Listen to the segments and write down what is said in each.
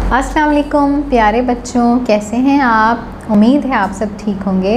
अस्सलाम वालेकुम प्यारे बच्चों, कैसे हैं आप? उम्मीद है आप सब ठीक होंगे।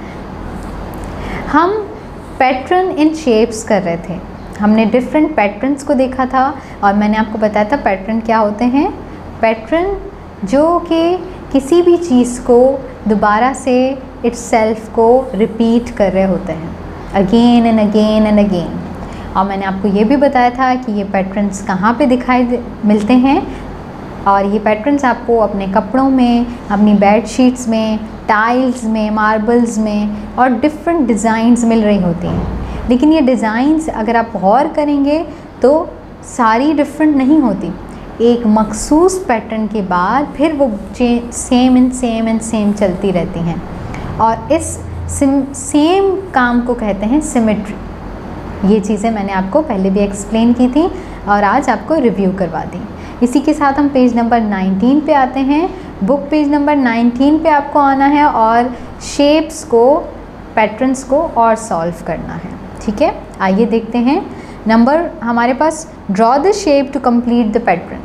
हम पैटर्न इन शेप्स कर रहे थे। हमने डिफरेंट पैटर्न्स को देखा था और मैंने आपको बताया था पैटर्न क्या होते हैं। पैटर्न जो कि किसी भी चीज़ को दोबारा से इटसेल्फ को रिपीट कर रहे होते हैं, again and again and again. और मैंने आपको ये भी बताया था कि ये पैटर्न्स कहाँ पे दिखाई मिलते हैं, और ये पैटर्न्स आपको अपने कपड़ों में, अपनी बेड शीट्स में, टाइल्स में, मार्बल्स में और डिफरेंट डिज़ाइंस मिल रही होती हैं। लेकिन ये डिज़ाइंस अगर आप गौर करेंगे तो सारी डिफरेंट नहीं होती। एक मखसूस पैटर्न के बाद फिर वो सेम एंड सेम चलती रहती हैं, और इस सेम काम को कहते हैं सिमेट्री। ये चीज़ें मैंने आपको पहले भी एक्सप्लेन की थी और आज आपको रिव्यू करवा दी। इसी के साथ हम पेज नंबर 19 पे आते हैं। बुक पेज नंबर 19 पे आपको आना है और शेप्स को, पैटर्न्स को और सॉल्व करना है। ठीक है, आइए देखते हैं। नंबर हमारे पास draw the shape to complete the pattern.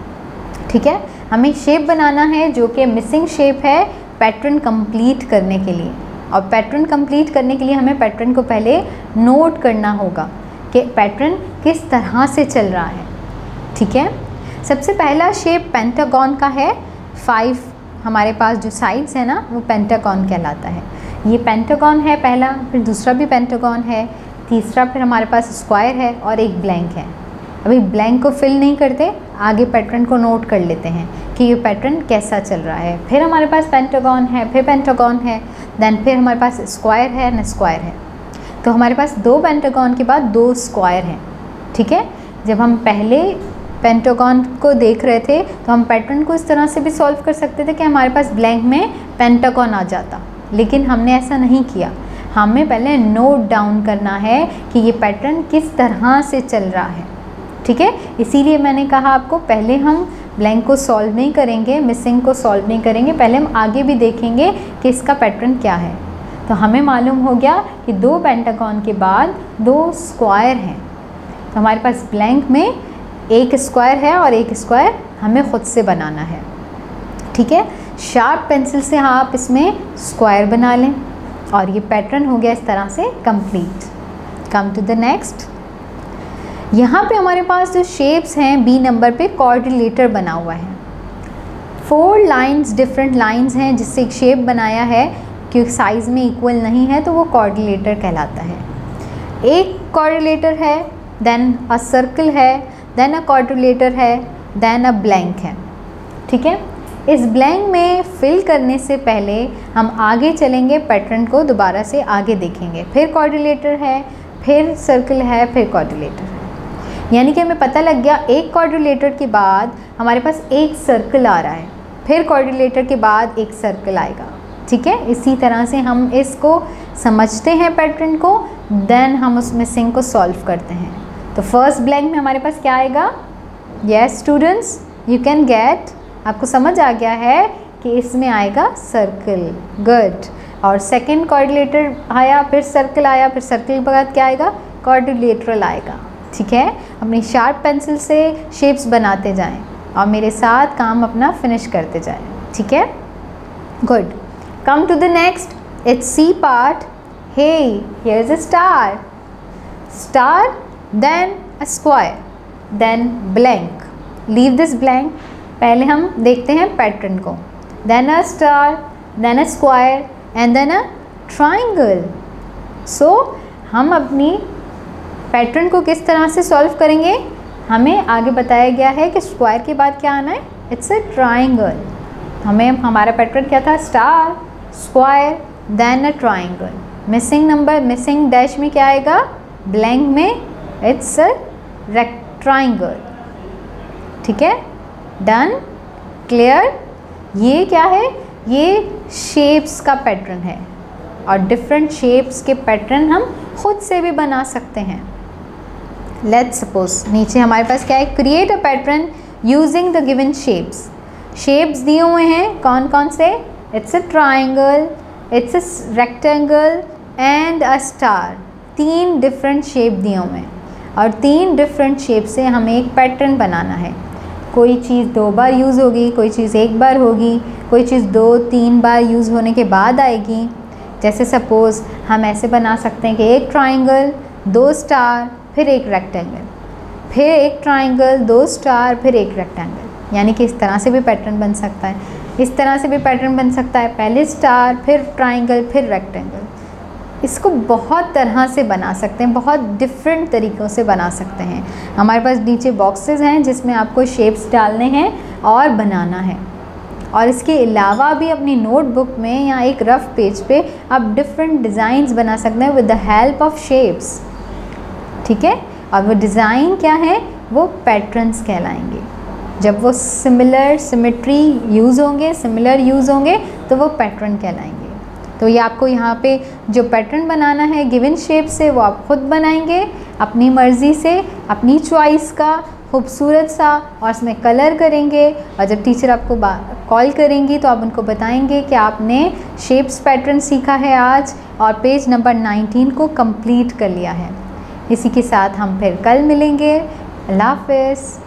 ठीक है, हमें शेप बनाना है जो कि मिसिंग शेप है पैटर्न कंप्लीट करने के लिए। और पैटर्न कंप्लीट करने के लिए हमें पैटर्न को पहले नोट करना होगा कि पैटर्न किस तरह से चल रहा है। ठीक है, सबसे पहला शेप पेंटागन का है। 5 हमारे पास जो साइड्स है ना, वो पेंटागन कहलाता है। ये पेंटागन है पहला, फिर दूसरा भी पेंटागन है, तीसरा फिर हमारे पास स्क्वायर है और एक ब्लैंक है। अभी ब्लैंक को फिल नहीं करते, आगे पैटर्न को नोट कर लेते हैं कि ये पैटर्न कैसा चल रहा है। फिर हमारे पास पेंटागन है, फिर पेंटागन है, देन फिर हमारे पास स्क्वायर है न स्क्वायर है। तो हमारे पास 2 पेंटागन के बाद 2 स्क्वायर हैं। ठीक है, जब हम पहले पेंटागन को देख रहे थे तो हम पैटर्न को इस तरह से भी सॉल्व कर सकते थे कि हमारे पास ब्लैंक में पेंटागन आ जाता, लेकिन हमने ऐसा नहीं किया। हमें पहले नोट डाउन करना है कि ये पैटर्न किस तरह से चल रहा है। ठीक है, इसीलिए मैंने कहा आपको पहले हम ब्लैंक को सॉल्व नहीं करेंगे, मिसिंग को सॉल्व नहीं करेंगे, पहले हम आगे भी देखेंगे कि इसका पैटर्न क्या है। तो हमें मालूम हो गया कि 2 पेंटागन के बाद 2 स्क्वायर हैं। तो हमारे पास ब्लैंक में एक स्क्वायर है और एक स्क्वायर हमें ख़ुद से बनाना है। ठीक है, शार्प पेंसिल से आप इसमें स्क्वायर बना लें और ये पैटर्न हो गया इस तरह से complete. Come to the next. यहाँ पे हमारे पास जो शेप्स हैं बी नंबर पे क्वाड्रिलेटर बना हुआ है। 4 लाइंस, डिफरेंट लाइंस हैं जिससे एक शेप बनाया है, क्योंकि साइज़ में इक्वल नहीं है तो वो क्वाड्रिलेटर कहलाता है। एक क्वाड्रिलेटर है, देन अ सर्कल है, देन अ क्वाड्रिलेटर है, देन अ ब्लैंक है। ठीक है, इस ब्लैंक में फिल करने से पहले हम आगे चलेंगे, पैटर्न को दोबारा से आगे देखेंगे। फिर क्वाड्रिलेटर है, फिर सर्कल है, फिर क्वाड्रिलेटर है। यानी कि हमें पता लग गया एक क्वाड्रिलेटर के बाद हमारे पास एक सर्कल आ रहा है, फिर क्वाड्रिलेटर के बाद एक सर्कल आएगा। ठीक है, इसी तरह से हम इसको समझते हैं पैटर्न को, देन हम उस मिसिंग को सॉल्व करते हैं। तो फर्स्ट ब्लैंक में हमारे पास क्या आएगा? Yes students, you can get, आपको समझ आ गया है कि इसमें आएगा सर्कल। गुड। और सेकंड क्वाड्रिलेटर आया, फिर सर्कल आया, फिर सर्कल के बाद क्या आएगा? क्वाड्रिलेटरल आएगा। ठीक है, अपनी शार्प पेंसिल से शेप्स बनाते जाएं और मेरे साथ काम अपना फिनिश करते जाएं। ठीक है, good. Come to the next, it's C part. Hey, here is a star, star, then a square, then blank. Leave this blank. पहले हम देखते हैं पैटर्न को। then a star, then a square and then a triangle. So हम अपनी pattern को किस तरह से सॉल्व करेंगे? हमें आगे बताया गया है कि स्क्वायर के बाद क्या आना है? It's a triangle. हमें हमारा पैटर्न क्या था? Star, square, then a triangle. Missing number, missing dash में क्या आएगा? ब्लैंक में इट्स अ ट्राइंगल। ठीक है, डन, क्लियर। ये क्या है? ये शेप्स का पैटर्न है और डिफरेंट शेप्स के पैटर्न हम खुद से भी बना सकते हैं। लेट्स सपोज नीचे हमारे पास क्या है? Create a pattern using the given shapes. Shapes दिए हुए हैं, कौन कौन से? It's a triangle, it's a rectangle and a star. 3 different shape दिए हुए हैं और 3 डिफरेंट शेप से हमें एक पैटर्न बनाना है। कोई चीज़ 2 बार यूज़ होगी, कोई चीज़ 1 बार होगी, कोई चीज़ 2-3 बार यूज़ होने के बाद आएगी। जैसे सपोज़ हम ऐसे बना सकते हैं कि एक ट्राइंगल, 2 स्टार, फिर एक रेक्टेंगल, फिर एक ट्राइंगल, 2 स्टार, फिर एक रेक्टेंगल। यानी कि इस तरह से भी पैटर्न बन सकता है, इस तरह से भी पैटर्न बन सकता है, पहले स्टार, फिर ट्राइंगल, फिर रेक्टेंगल। इसको बहुत तरह से बना सकते हैं, बहुत डिफरेंट तरीक़ों से बना सकते हैं। हमारे पास नीचे बॉक्सेस हैं जिसमें आपको शेप्स डालने हैं और बनाना है। और इसके अलावा भी अपनी नोटबुक में या एक रफ़ पेज पे आप डिफरेंट डिज़ाइंस बना सकते हैं with the help of shapes. ठीक है, और वो डिज़ाइन क्या है, वो पैटर्न्स कहलाएंगे। जब वो सिमिलर सिमेट्री यूज़ होंगे, सिमिलर यूज़ होंगे, तो वो पैटर्न कहलाएंगे। तो ये आपको यहाँ पे जो पैटर्न बनाना है गिवन शेप से, वो आप खुद बनाएंगे अपनी मर्ज़ी से, अपनी चॉइस का, खूबसूरत सा, और उसमें कलर करेंगे। और जब टीचर आपको कॉल करेंगी तो आप उनको बताएंगे कि आपने शेप्स पैटर्न सीखा है आज और पेज नंबर 19 को कंप्लीट कर लिया है। इसी के साथ हम फिर कल मिलेंगे। अल्लाह हाफ़िज़।